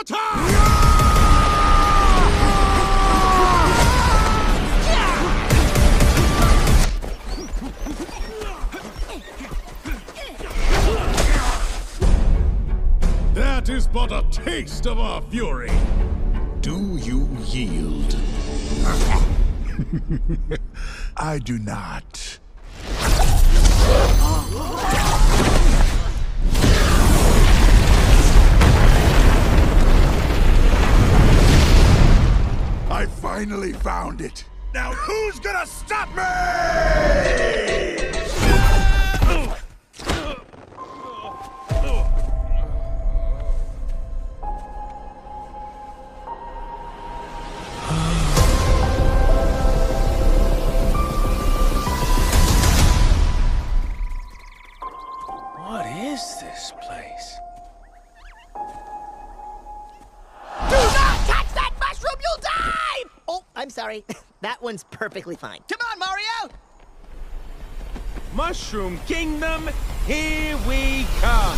Butter! That is but a taste of our fury. Do you yield? I do not. I finally found it. Now who's gonna stop me? What is this place? Do not touch that mushroom, you'll die! Oh, I'm sorry. That one's perfectly fine. Come on, Mario! Mushroom Kingdom, here we come!